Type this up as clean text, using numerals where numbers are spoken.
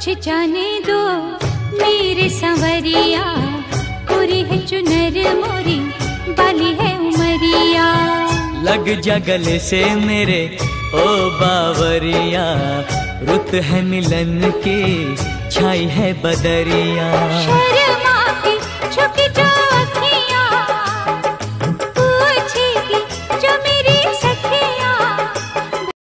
मुझे जाने दो मेरे संवरिया, पूरी है चुनर मोरी, बाली है उमरिया। लग जा गले से मेरे ओ बावरिया, रुत है मिलन की, छाई है बदरिया।